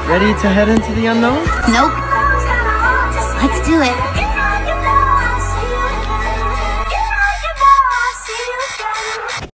Ready to head into the unknown? Nope. Let's do it.